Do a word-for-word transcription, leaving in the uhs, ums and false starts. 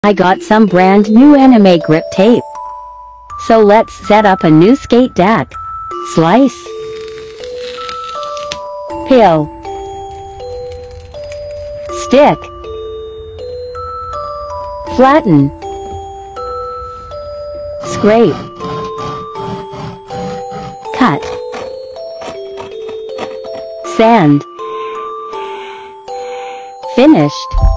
I got some brand new anime grip tape. So let's set up a new skate deck. Slice. Peel. Stick. Flatten. Scrape. Cut. Sand. Finished.